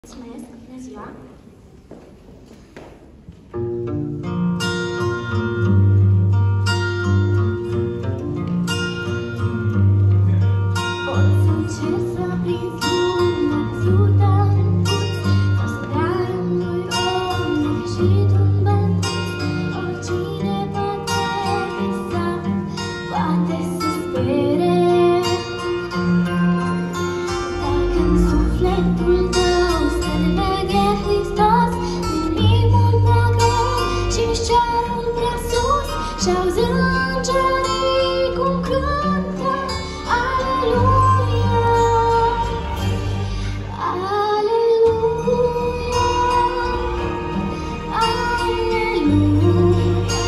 Mulțumesc! Bună ziua! Și-auzi îngerii cum cântă Aleluia, Aleluia, Aleluia,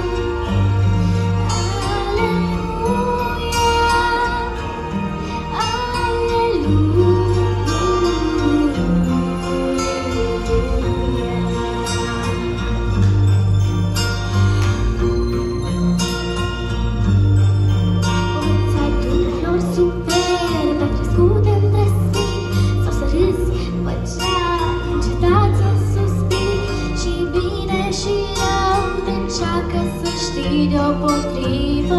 deopotrivă,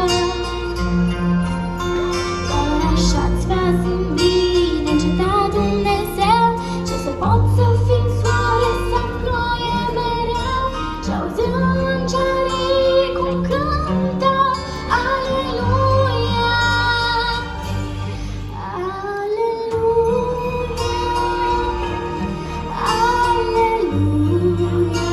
doar așa-ți va zâmbi, neîncetat Dumnezeu. Ce să pot să fii soare sau ploaie mereu, și-auzi îngerii cum cântă Aleluia, Aleluia, Aleluia.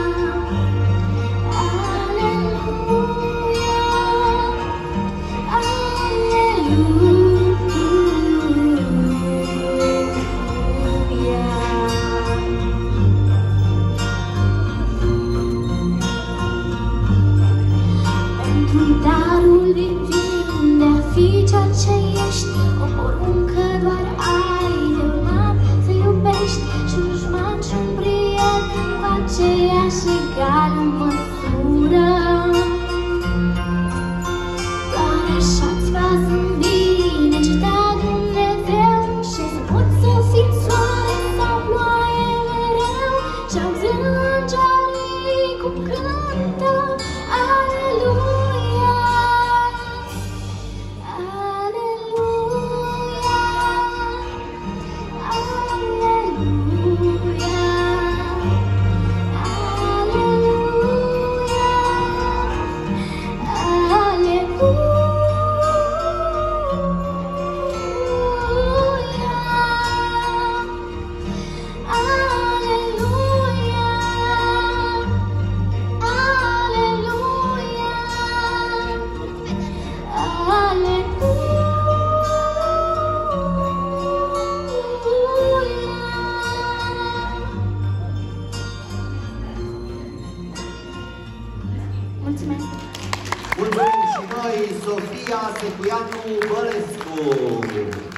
Darul divin de a fi ceea ce ești, o poruncă doar ai de urmat, să iubești și un dușman și un prieten cu aceeași egală măsură. Doar așa-ți va zâmbi, neîncetat Dumnezeu. Și să poți să fii soare sau ploaie mereu, și-auzi îngerii cum cântă Aleluia. Mulțumesc! Mulțumim și noi, Sofia Secuianu Bălescu!